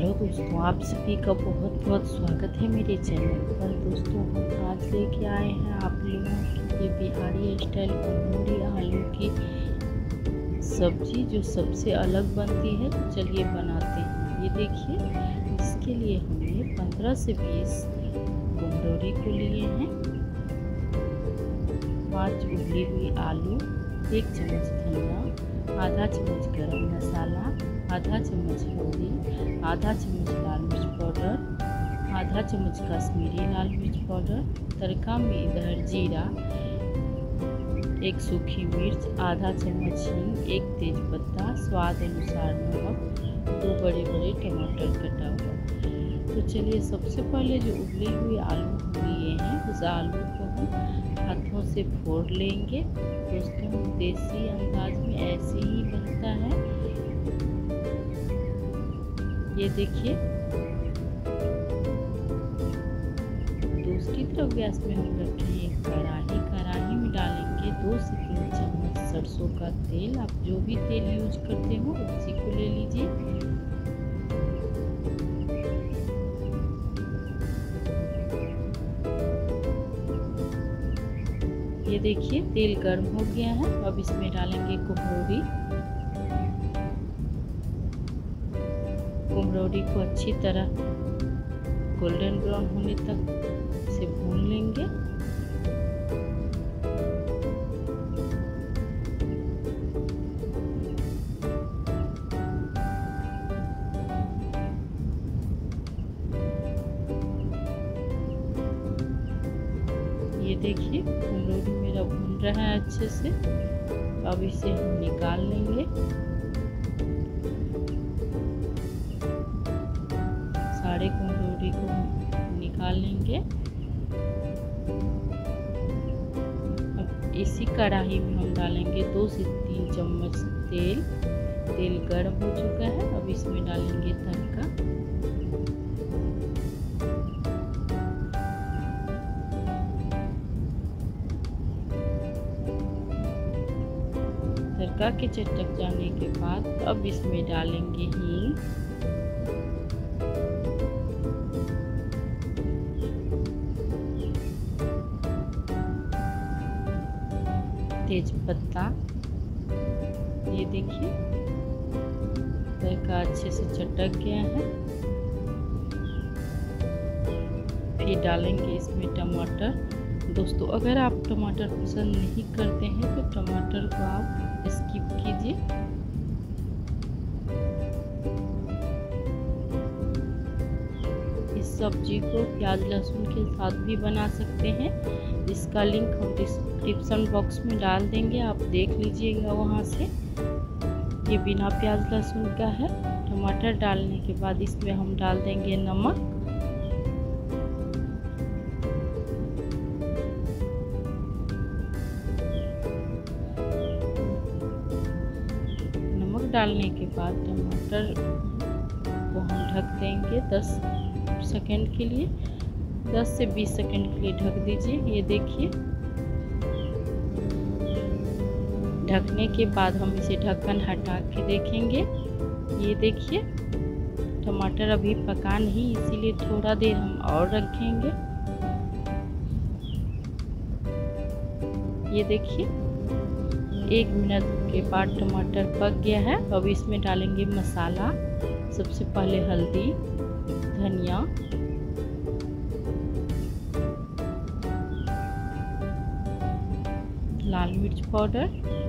Hello दोस्तों, आप सभी का बहुत बहुत स्वागत है मेरे चैनल पर। दोस्तों, हम आज लेके आए हैं आप लोगों के लिए बिहारी स्टाइल कुम्हड़ी आलू की सब्जी, जो सबसे अलग बनती है। तो चलिए बनाते हैं। ये देखिए, इसके लिए हमने 15 से 20 कुम्हड़ी को लिए हैं, 5 उबली हुई आलू, 1 चम्मच धनिया, आधा चम्मच गरम मसाला, आधा चम्मच हल्दी, आधा चम्मच लाल मिर्च पाउडर, आधा चम्मच कश्मीरी लाल मिर्च पाउडर। तड़का में इधर जीरा, 1 सूखी मिर्च, आधा चम्मच हींग, 1 तेज़पत्ता, स्वाद अनुसार नमक, 2 बड़े बड़े टमाटर कटा हुआ। तो चलिए, सबसे पहले जो उबली हुई आलू हम लिए हैं, उस आलू को हम हाथों से फोड़ लेंगे। दोस्तों, देसी अंदाज में ऐसे ही बनता है। ये देखिए, दूसरी तरफ गैस में हम रखे हैं एक कढ़ाई में डालेंगे 2 से 3 चम्मच सरसों का तेल। आप जो भी तेल यूज करते हो उसी को ले लीजिए। ये देखिए, तेल गर्म हो गया है। अब इसमें डालेंगे कुम्हड़ी को अच्छी तरह गोल्डन ब्राउन होने तक इसे भून लेंगे। ये देखिए, कुम्हड़ी मेरा भून रहा है अच्छे से। अब इसे हम निकाल लेंगे। सारे कुम्हड़ी को निकाल लेंगे। अब इसी कढ़ाई में हम डालेंगे 2 से 3 चम्मच तेल। तेल गर्म हो चुका है। अब इसमें डालेंगे तड़का। तड़का के चटक जाने के बाद अब इसमें डालेंगे हींग, तेजपत्ता। ये देखिए, तड़का अच्छे से चटक गया है। फिर डालेंगे इसमें टमाटर। दोस्तों, अगर आप टमाटर पसंद नहीं करते हैं तो टमाटर को आप स्किप कीजिए। इस सब्जी को प्याज लहसुन के साथ भी बना सकते हैं। इसका लिंक हम डिस्क्रिप्शन बॉक्स में डाल देंगे, आप देख लीजिएगा वहाँ से। ये बिना प्याज लहसुन का है। टमाटर डालने के बाद इसमें हम डाल देंगे नमक। डालने के बाद टमाटर को हम ढक देंगे 10 सेकंड के लिए। 10 से 20 सेकंड के लिए ढक दीजिए। ये देखिए, ढकने के बाद हम इसे ढक्कन हटा के देखेंगे। ये देखिए, टमाटर अभी पका नहीं, इसीलिए थोड़ा देर हम और रखेंगे। ये देखिए, 1 मिनट के बाद टमाटर पक गया है। अब इसमें डालेंगे मसाला। सबसे पहले हल्दी, धनिया, लाल मिर्च पाउडर,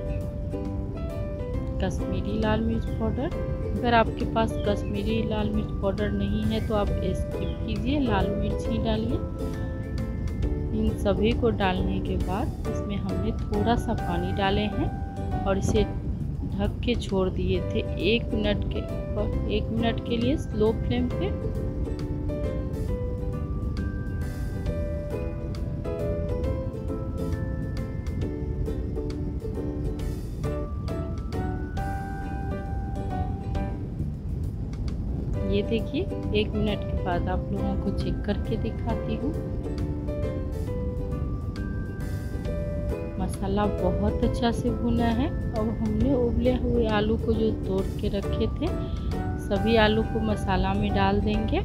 कश्मीरी लाल मिर्च पाउडर। अगर आपके पास कश्मीरी लाल मिर्च पाउडर नहीं है तो आप स्किप कीजिए, लाल मिर्च ही डालिए। इन सभी को डालने के बाद इसमें हमने थोड़ा सा पानी डाले हैं और इसे ढक के छोड़ दिए थे 1 मिनट के लिए स्लो फ्लेम पे। ये देखिए, 1 मिनट के बाद आप लोगों को चेक करके दिखाती हूँ। मसाला बहुत अच्छा से भुना है। अब हमने उबले हुए आलू को जो तोड़ के रखे थे सभी आलू को मसाला में डाल देंगे।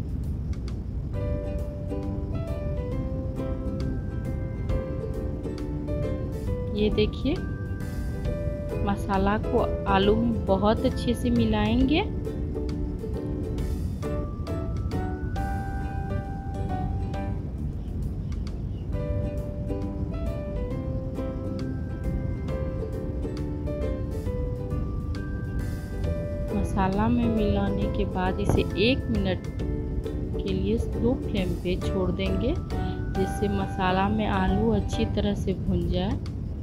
ये देखिए, मसाला को आलू में बहुत अच्छे से मिलाएंगे। मसाला में मिलाने के बाद इसे 1 मिनट के लिए स्लो फ्लेम पे छोड़ देंगे, जिससे मसाला में आलू अच्छी तरह से भुन जाए।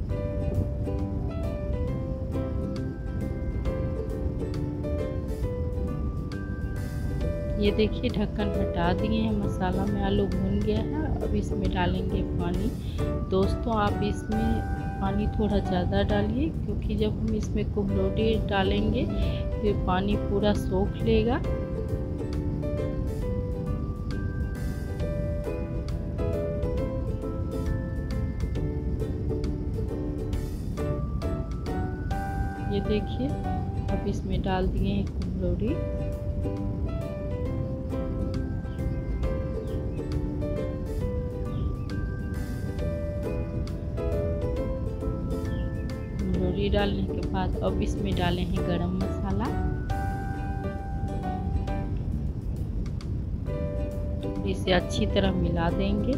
ये देखिए, ढक्कन हटा दिए हैं, मसाला में आलू भुन गया है। अब इसमें डालेंगे पानी। दोस्तों, आप इसमें पानी थोड़ा ज़्यादा डालिए, क्योंकि जब हम इसमें कुम्हलौरी डालेंगे तो ये पानी पूरा सोख लेगा। ये देखिए, अब इसमें डाल दिए हैं कुम्हलौरी। कुम्हलौरी डालने के बाद अब इसमें डाले हैं गरम मसाला। इसे अच्छी तरह मिला देंगे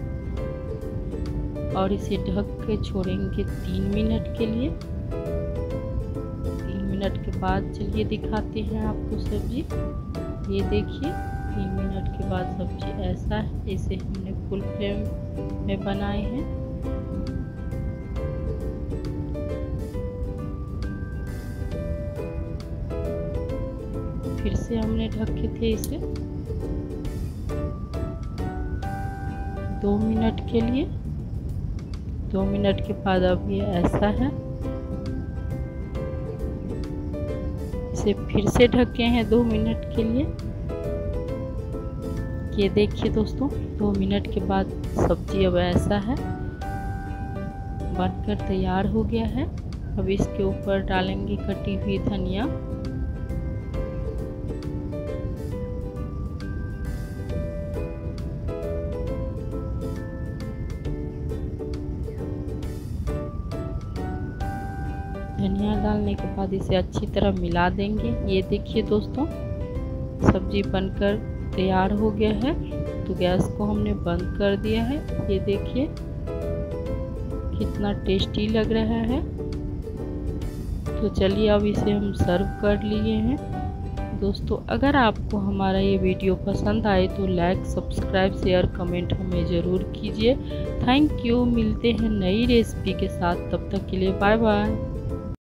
और इसे ढक के छोड़ेंगे 3 मिनट के लिए। 3 मिनट के बाद चलिए दिखाते हैं आपको सब्जी। ये देखिए, 3 मिनट के बाद सब्जी ऐसा है। इसे हमने फुल फ्लेम में बनाए हैं। फिर से हमने ढके थे इसे 2 मिनट के लिए। 2 मिनट के बाद अब ये ऐसा है। इसे फिर से ढके हैं 2 मिनट के लिए। ये देखिए दोस्तों, 2 मिनट के बाद सब्जी अब ऐसा है, बनकर तैयार हो गया है। अब इसके ऊपर डालेंगे कटी हुई धनिया। धनिया डालने के बाद इसे अच्छी तरह मिला देंगे। ये देखिए दोस्तों, सब्जी बनकर तैयार हो गया है। तो गैस को हमने बंद कर दिया है। ये देखिए कितना टेस्टी लग रहा है। तो चलिए अब इसे हम सर्व कर लिए हैं। दोस्तों, अगर आपको हमारा ये वीडियो पसंद आए तो लाइक, सब्सक्राइब, शेयर, कमेंट हमें ज़रूर कीजिए। Thank you. मिलते हैं नई रेसिपी के साथ, तब तक के लिए बाय बाय।